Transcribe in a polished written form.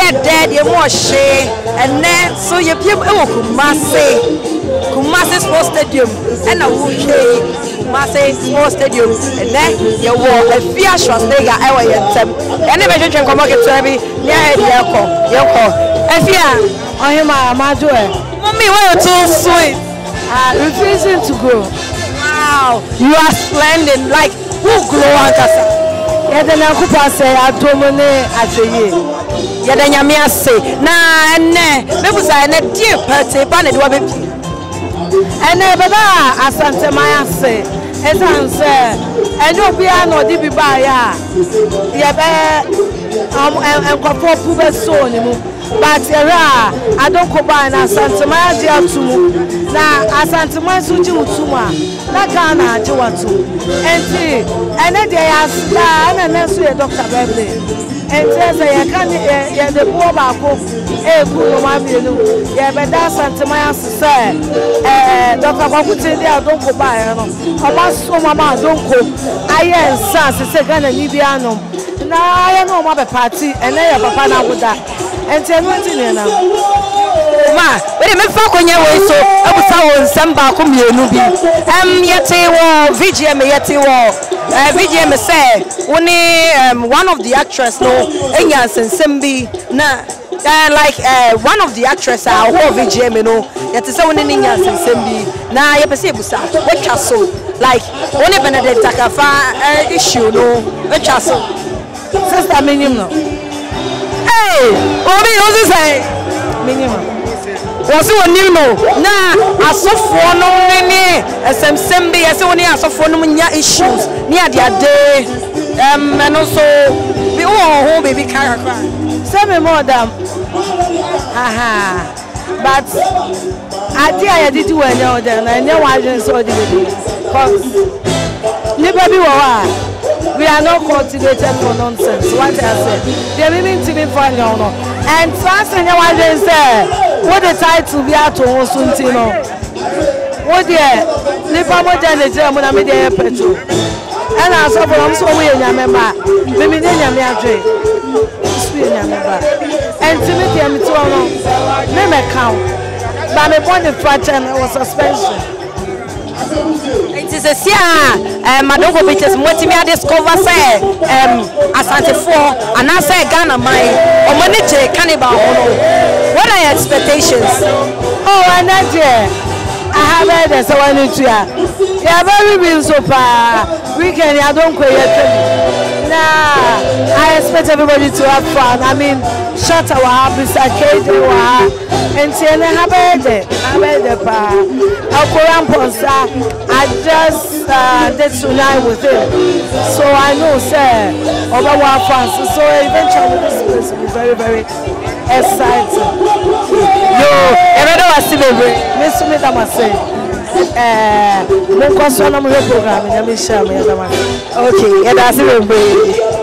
dead, you more share, and then so you people Kumasi Sports Stadium, and a Kumasi Sports Stadium, and then you were Afia Schwarzenegger, I was and the vegetarian come back to every near Yoko. Afia, I am my joy. Mommy, why are too sweet? Refusing to go. Wow, you are splendid, like who glow on Casa. Yadana Kupa say, I don't know, I say, Yadanya say, nah, maybe I need dear Percy, Bannet. And never as Santa Maya say, as I say, and you'll be an or DB by ya. And for Puba son. But I don't go by na Santa Maya dear to now as Santa Maya Suju Tuma, Nakana, Joatu, and see, and then they ask and then see a Dr. Beverly. And says I can't the poor Bako, yeah, but that's Santa Maya say, Dr. Bakuti, I don't go by, I must so mamma, don't go. I am Sans, it's a gun and Nibiano. Now I know my party, and then your papa now with that. And tell me now. Ma, but if I can you so I was out some back on you, Nubi. Yet VGM, yet VGM say, only one of the actresses, no, Enyas and Simbi, na. Like one of the actresses are who VGM, you know, yet is only Enyas and Simbi. Now, you perceive, what castle, like only Benedicta Gafah issue, no, what castle. Sister minimum. Hey, what do you say? Minimum. Was it new? Nah, I saw for no many SMB, as only I saw for no issues near their day. And also, we all home baby character. Some more them. Aha. But I did you know then. I know I just saw the baby. Because we are not cultivated for nonsense. What I said, they meaning to be funny or not. And first, and what they say, what the title be at all soon, you know. What the Lipamoja and the German, I made the petrol. And I saw from so we in your member, maybe then you may have dream. And Timothy and Mitono, name account. But my point of fracture was suspension. It is a sia, Madam Bitches, what me discover say, Asante for, and I say Ghana, my Omanite cannibal. What are your expectations? Oh, and I have heard that someone into ya. You have very been so far. Weekend, I don't quit yet. Nah, I expect everybody to have fun. I mean, shut our habits, I can't do and say, I have heard it. I heard the bar. I just did tonight with him. So I know, sir, over one fans. So eventually, this place will be very, very exciting. Yo, everyone was still very. Miss Smith, I must say. Mon program, okay, and that's it.